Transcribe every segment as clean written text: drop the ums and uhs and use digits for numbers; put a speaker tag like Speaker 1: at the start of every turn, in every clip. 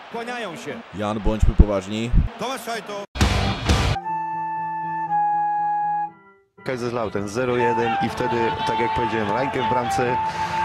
Speaker 1: Kłaniają się.
Speaker 2: Jan, bądźmy poważni.
Speaker 1: Tomasz Hajto.
Speaker 3: Kaiserslautern 0-1 i wtedy, tak jak powiedziałem, Reinke w bramce,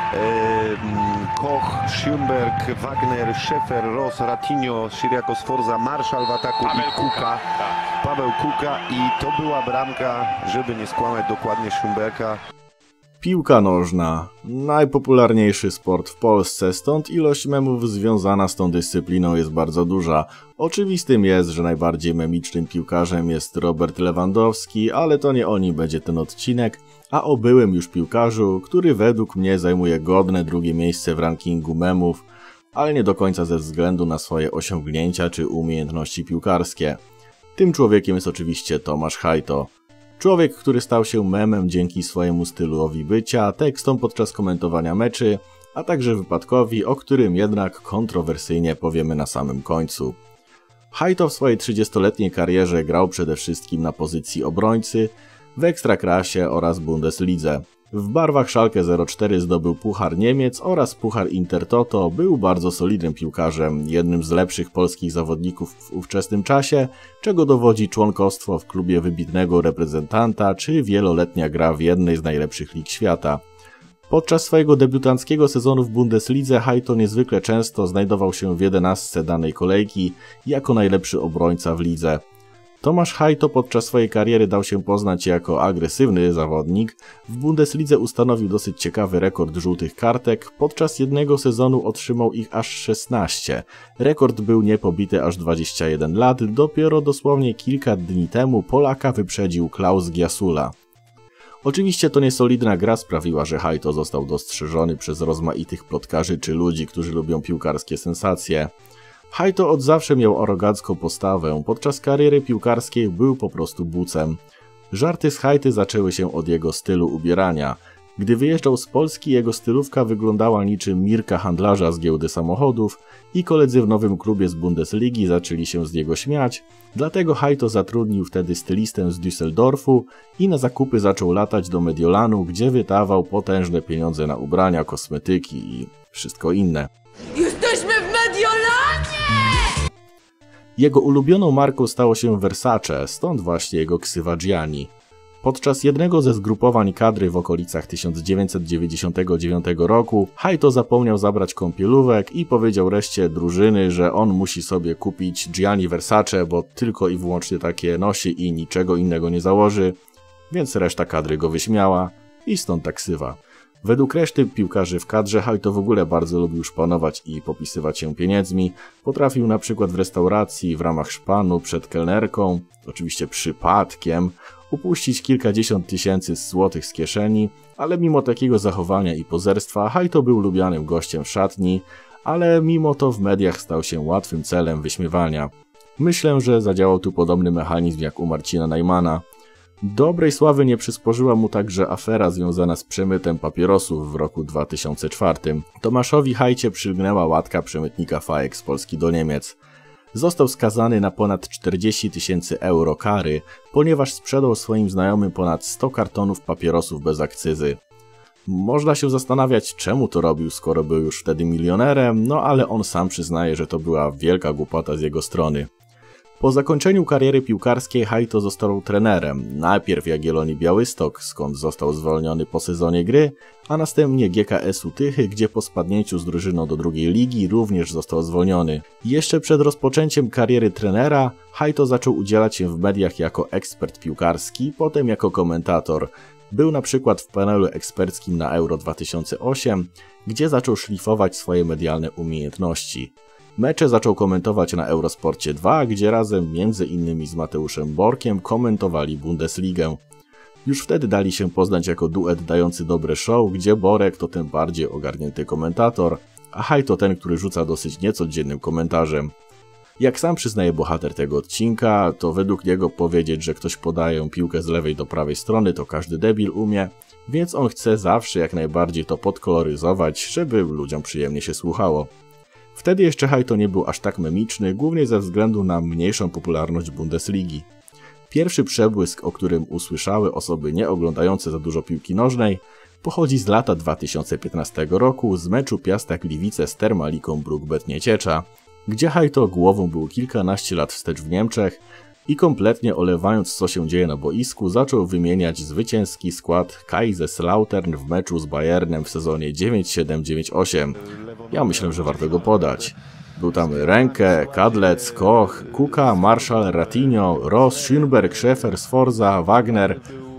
Speaker 3: Koch, Schönberg, Wagner, Schäfer, Ross, Ratinho, Siriako, Sforza, Marszal w ataku i Kuka. Paweł Kuka i to była bramka, żeby nie skłamać, dokładnie Schönberga.
Speaker 2: Piłka nożna. Najpopularniejszy sport w Polsce, stąd ilość memów związana z tą dyscypliną jest bardzo duża. Oczywistym jest, że najbardziej memicznym piłkarzem jest Robert Lewandowski, ale to nie o nim będzie ten odcinek, a o byłym już piłkarzu, który według mnie zajmuje godne drugie miejsce w rankingu memów, ale nie do końca ze względu na swoje osiągnięcia czy umiejętności piłkarskie. Tym człowiekiem jest oczywiście Tomasz Hajto. Człowiek, który stał się memem dzięki swojemu stylowi bycia, tekstom podczas komentowania meczy, a także wypadkowi, o którym jednak kontrowersyjnie powiemy na samym końcu. Hajto w swojej 30-letniej karierze grał przede wszystkim na pozycji obrońcy, w Ekstraklasie oraz Bundeslidze. W barwach Schalke 04 zdobył Puchar Niemiec oraz Puchar Intertoto, był bardzo solidnym piłkarzem, jednym z lepszych polskich zawodników w ówczesnym czasie, czego dowodzi członkostwo w klubie wybitnego reprezentanta czy wieloletnia gra w jednej z najlepszych lig świata. Podczas swojego debiutanckiego sezonu w Bundeslidze Hajto niezwykle często znajdował się w 11 danej kolejki jako najlepszy obrońca w lidze. Tomasz Hajto podczas swojej kariery dał się poznać jako agresywny zawodnik. W Bundeslidze ustanowił dosyć ciekawy rekord żółtych kartek. Podczas jednego sezonu otrzymał ich aż 16. Rekord był niepobity aż 21 lat. Dopiero dosłownie kilka dni temu Polaka wyprzedził Klaus Giasula. Oczywiście to niesolidna gra sprawiła, że Hajto został dostrzeżony przez rozmaitych plotkarzy czy ludzi, którzy lubią piłkarskie sensacje. Hajto od zawsze miał arogancką postawę, podczas kariery piłkarskiej był po prostu bucem. Żarty z Hajty zaczęły się od jego stylu ubierania. Gdy wyjeżdżał z Polski, jego stylówka wyglądała niczym Mirka handlarza z giełdy samochodów i koledzy w nowym klubie z Bundesligi zaczęli się z niego śmiać, dlatego Hajto zatrudnił wtedy stylistę z Düsseldorfu i na zakupy zaczął latać do Mediolanu, gdzie wydawał potężne pieniądze na ubrania, kosmetyki i wszystko inne.
Speaker 4: Jesteśmy w Mediolanie!
Speaker 2: Jego ulubioną marką stało się Versace, stąd właśnie jego ksywa Gianni. Podczas jednego ze zgrupowań kadry w okolicach 1999 roku Hajto zapomniał zabrać kąpielówek i powiedział reszcie drużyny, że on musi sobie kupić Gianni Versace, bo tylko i wyłącznie takie nosi i niczego innego nie założy, więc reszta kadry go wyśmiała i stąd ta ksywa. Według reszty piłkarzy w kadrze Hajto w ogóle bardzo lubił szpanować i popisywać się pieniędzmi. Potrafił na przykład w restauracji w ramach szpanu przed kelnerką, oczywiście przypadkiem, upuścić kilkadziesiąt tysięcy złotych z kieszeni, ale mimo takiego zachowania i pozerstwa Hajto był lubianym gościem w szatni, ale mimo to w mediach stał się łatwym celem wyśmiewania. Myślę, że zadziałał tu podobny mechanizm jak u Marcina Najmana. Dobrej sławy nie przysporzyła mu także afera związana z przemytem papierosów w roku 2004. Tomaszowi Hajcie przylgnęła łatka przemytnika fajek z Polski do Niemiec. Został skazany na ponad 40 000 euro kary, ponieważ sprzedał swoim znajomym ponad 100 kartonów papierosów bez akcyzy. Można się zastanawiać, czemu to robił, skoro był już wtedy milionerem, no ale on sam przyznaje, że to była wielka głupota z jego strony. Po zakończeniu kariery piłkarskiej Hajto został trenerem, najpierw Jagiellonii Białystok, skąd został zwolniony po sezonie gry, a następnie GKS-u Tychy, gdzie po spadnięciu z drużyną do drugiej ligi również został zwolniony. Jeszcze przed rozpoczęciem kariery trenera Hajto zaczął udzielać się w mediach jako ekspert piłkarski, potem jako komentator. Był na przykład w panelu eksperckim na Euro 2008, gdzie zaczął szlifować swoje medialne umiejętności. Mecze zaczął komentować na Eurosporcie 2, gdzie razem m.in. z Mateuszem Borkiem komentowali Bundesligę. Już wtedy dali się poznać jako duet dający dobre show, gdzie Borek to tym bardziej ogarnięty komentator, a Hajto ten, który rzuca dosyć niecodziennym komentarzem. Jak sam przyznaje bohater tego odcinka, to według niego powiedzieć, że ktoś podaje piłkę z lewej do prawej strony, to każdy debil umie, więc on chce zawsze jak najbardziej to podkoloryzować, żeby ludziom przyjemnie się słuchało. Wtedy jeszcze Hajto nie był aż tak memiczny, głównie ze względu na mniejszą popularność Bundesligi. Pierwszy przebłysk, o którym usłyszały osoby nie oglądające za dużo piłki nożnej, pochodzi z lata 2015 roku z meczu Piasta Gliwice z Termaliką Bruk-Bet Nieciecza. gdzie Haito głową był kilkanaście lat wstecz w Niemczech i kompletnie olewając co się dzieje na boisku, zaczął wymieniać zwycięski skład Kaiserslautern w meczu z Bayernem w sezonie 9-7-9-8. Ja myślę, że warto go podać. Był tam Renke, Kadlec, Koch, Kuka, Marschall, Ratinho, Ross, Schönberg, Schäfer, Sforza, Wagner,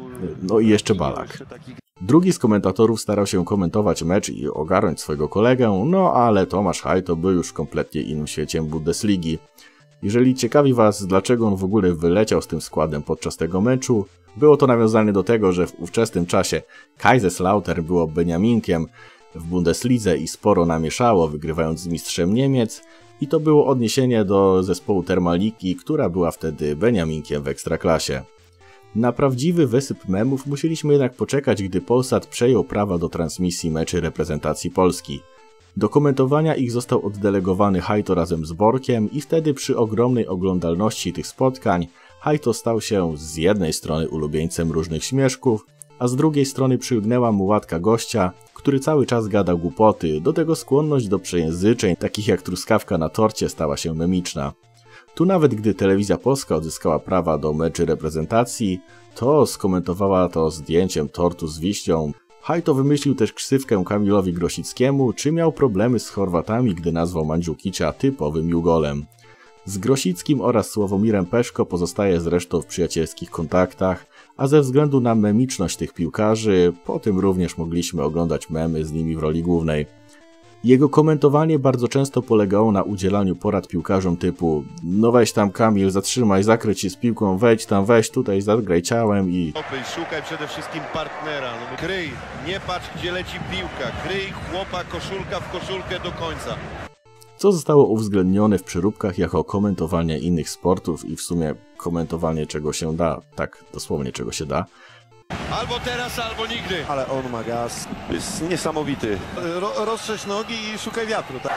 Speaker 2: no i jeszcze Balak. Drugi z komentatorów starał się komentować mecz i ogarnąć swojego kolegę, no ale Tomasz Haito był już w kompletnie innym świecie Bundesligi. Jeżeli ciekawi Was, dlaczego on w ogóle wyleciał z tym składem podczas tego meczu, było to nawiązanie do tego, że w ówczesnym czasie Kaiserslautern było Beniaminkiem w Bundeslidze i sporo namieszało, wygrywając z mistrzem Niemiec, i to było odniesienie do zespołu Termaliki, która była wtedy Beniaminkiem w Ekstraklasie. Na prawdziwy wysyp memów musieliśmy jednak poczekać, gdy Polsat przejął prawa do transmisji meczy reprezentacji Polski. Do komentowania ich został oddelegowany Haito razem z Borkiem i wtedy przy ogromnej oglądalności tych spotkań Haito stał się z jednej strony ulubieńcem różnych śmieszków, a z drugiej strony przylgnęła mu łatka gościa, który cały czas gadał głupoty, do tego skłonność do przejęzyczeń, takich jak truskawka na torcie, stała się memiczna. Tu nawet gdy Telewizja Polska odzyskała prawa do meczy reprezentacji, to skomentowała to zdjęciem tortu z wiśnią. Haito wymyślił też ksywkę Kamilowi Grosickiemu, czy miał problemy z Chorwatami, gdy nazwał Mandzukicia typowym jugolem. Z Grosickim oraz Sławomirem Peszko pozostaje zresztą w przyjacielskich kontaktach, a ze względu na memiczność tych piłkarzy, po tym również mogliśmy oglądać memy z nimi w roli głównej. Jego komentowanie bardzo często polegało na udzielaniu porad piłkarzom typu: no weź tam Kamil, zatrzymaj, zakryć się z piłką, wejdź tam, weź tutaj, zagraj ciałem i...
Speaker 1: Szukaj przede wszystkim partnera, kryj, nie patrz gdzie leci piłka, kryj chłopa koszulka w koszulkę do końca.
Speaker 2: Co zostało uwzględnione w przeróbkach jako komentowanie innych sportów i w sumie komentowanie czego się da, tak dosłownie czego się da.
Speaker 1: Albo teraz, albo nigdy.
Speaker 3: Ale on ma gaz, jest niesamowity.
Speaker 1: Rozszerz nogi i szukaj wiatru. Tak?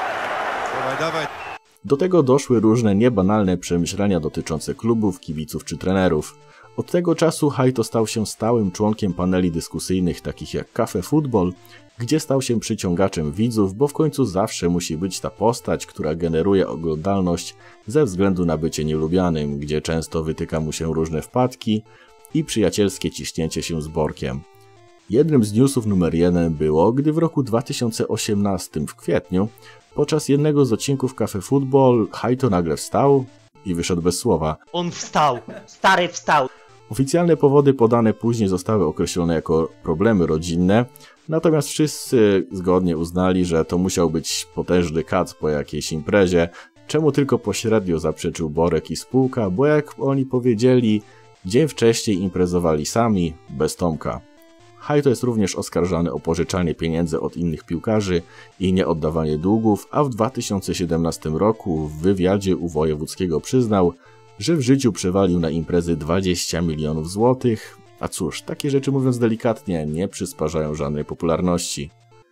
Speaker 1: Dawaj, dawaj.
Speaker 2: Do tego doszły różne niebanalne przemyślenia dotyczące klubów, kibiców czy trenerów. Od tego czasu Haito stał się stałym członkiem paneli dyskusyjnych takich jak Cafe Football, gdzie stał się przyciągaczem widzów, bo w końcu zawsze musi być ta postać, która generuje oglądalność ze względu na bycie nielubianym, gdzie często wytyka mu się różne wpadki i przyjacielskie ciśnięcie się z Borkiem. Jednym z newsów numer 1 było, gdy w roku 2018 w kwietniu podczas jednego z odcinków Cafe Football Haito nagle wstał i wyszedł bez słowa.
Speaker 5: On wstał, stary wstał.
Speaker 2: Oficjalne powody podane później zostały określone jako problemy rodzinne, natomiast wszyscy zgodnie uznali, że to musiał być potężny kac po jakiejś imprezie, czemu tylko pośrednio zaprzeczył Borek i spółka, bo jak oni powiedzieli, dzień wcześniej imprezowali sami, bez Tomka. Haito jest również oskarżany o pożyczanie pieniędzy od innych piłkarzy i nieoddawanie długów, a w 2017 roku w wywiadzie u Wojewódzkiego przyznał, że w życiu przewalił na imprezy 20 milionów złotych, a cóż, takie rzeczy mówiąc delikatnie nie przysparzają żadnej popularności.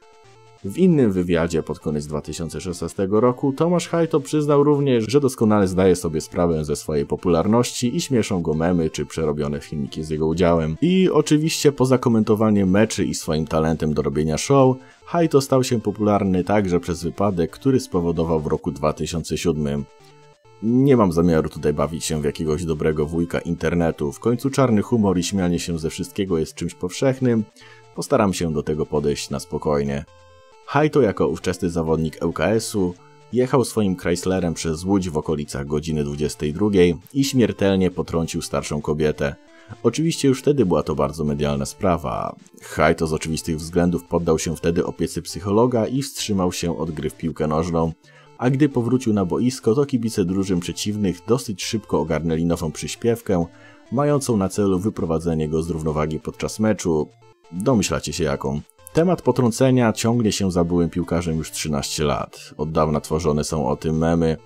Speaker 2: W innym wywiadzie pod koniec 2016 roku Tomasz Haito przyznał również, że doskonale zdaje sobie sprawę ze swojej popularności i śmieszą go memy czy przerobione filmiki z jego udziałem. I oczywiście poza komentowaniem meczy i swoim talentem do robienia show, Haito stał się popularny także przez wypadek, który spowodował w roku 2007. Nie mam zamiaru tutaj bawić się w jakiegoś dobrego wujka internetu, w końcu czarny humor i śmianie się ze wszystkiego jest czymś powszechnym, postaram się do tego podejść na spokojnie. Haito jako ówczesny zawodnik ŁKS-u jechał swoim Chryslerem przez Łódź w okolicach godziny 22 i śmiertelnie potrącił starszą kobietę. Oczywiście już wtedy była to bardzo medialna sprawa. Haito z oczywistych względów poddał się wtedy opiece psychologa i wstrzymał się od gry w piłkę nożną, a gdy powrócił na boisko, to kibice drużyn przeciwnych dosyć szybko ogarnęli nową przyśpiewkę, mającą na celu wyprowadzenie go z równowagi podczas meczu. Domyślacie się jaką. Temat potrącenia ciągnie się za byłym piłkarzem już 13 lat. Od dawna tworzone są o tym memy.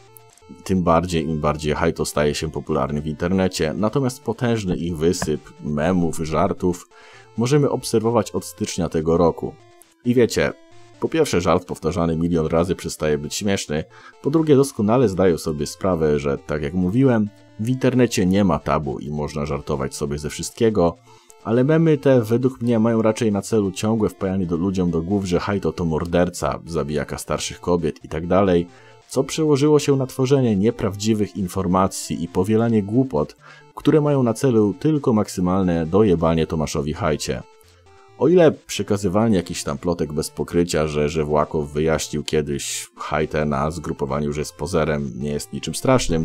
Speaker 2: Tym bardziej, im bardziej Haito staje się popularny w internecie. Natomiast potężny ich wysyp memów, żartów możemy obserwować od stycznia tego roku. I wiecie, po pierwsze żart powtarzany milion razy przestaje być śmieszny, po drugie doskonale zdaję sobie sprawę, że tak jak mówiłem, w internecie nie ma tabu i można żartować sobie ze wszystkiego, ale memy te według mnie mają raczej na celu ciągłe wpajanie ludziom do głów, że Haito to morderca, zabijaka starszych kobiet itd., co przełożyło się na tworzenie nieprawdziwych informacji i powielanie głupot, które mają na celu tylko maksymalne dojebanie Tomaszowi Hajcie. O ile przekazywanie jakichś tam plotek bez pokrycia, że Włakow wyjaśnił kiedyś Hajtę na zgrupowaniu, że jest pozerem, nie jest niczym strasznym,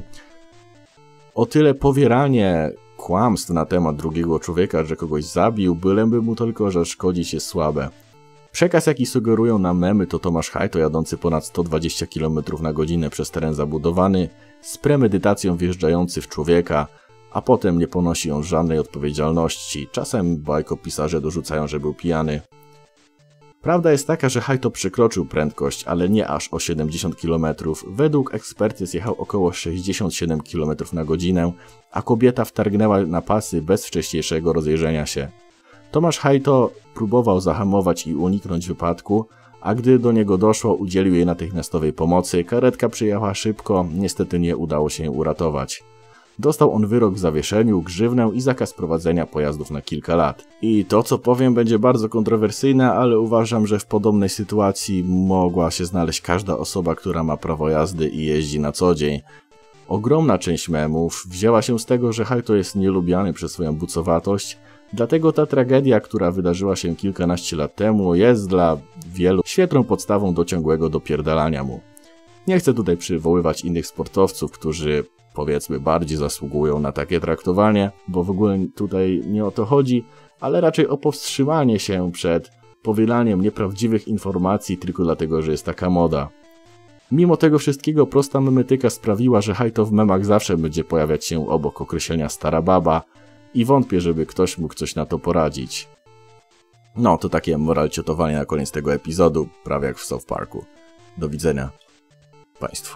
Speaker 2: o tyle powieranie kłamstw na temat drugiego człowieka, że kogoś zabił, byleby mu tylko zaszkodzić, jest słabe. Przekaz, jaki sugerują nam memy, to Tomasz Hajto jadący ponad 120 km na godzinę przez teren zabudowany, z premedytacją wjeżdżający w człowieka, a potem nie ponosi on żadnej odpowiedzialności. Czasem bajkopisarze dorzucają, że był pijany. Prawda jest taka, że Hajto przekroczył prędkość, ale nie aż o 70 km. Według ekspertyz jechał około 67 km na godzinę, a kobieta wtargnęła na pasy bez wcześniejszego rozejrzenia się. Tomasz Hajto próbował zahamować i uniknąć wypadku, a gdy do niego doszło, udzielił jej natychmiastowej pomocy. Karetka przyjechała szybko, niestety nie udało się uratować. Dostał on wyrok w zawieszeniu, grzywnę i zakaz prowadzenia pojazdów na kilka lat. I to, co powiem, będzie bardzo kontrowersyjne, ale uważam, że w podobnej sytuacji mogła się znaleźć każda osoba, która ma prawo jazdy i jeździ na co dzień. Ogromna część memów wzięła się z tego, że Hajto jest nielubiany przez swoją bucowatość, dlatego ta tragedia, która wydarzyła się kilkanaście lat temu, jest dla wielu świetną podstawą do ciągłego dopierdalania mu. Nie chcę tutaj przywoływać innych sportowców, którzy powiedzmy bardziej zasługują na takie traktowanie, bo w ogóle tutaj nie o to chodzi, ale raczej o powstrzymanie się przed powielaniem nieprawdziwych informacji tylko dlatego, że jest taka moda. Mimo tego wszystkiego prosta memetyka sprawiła, że Hajto w memach zawsze będzie pojawiać się obok określenia stara baba i wątpię, żeby ktoś mógł coś na to poradzić. No, to takie moralciotowanie na koniec tego epizodu, prawie jak w South Parku. Do widzenia Państwu.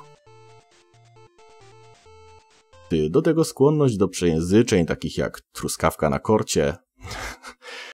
Speaker 2: Do tego skłonność do przejęzyczeń takich jak truskawka na korcie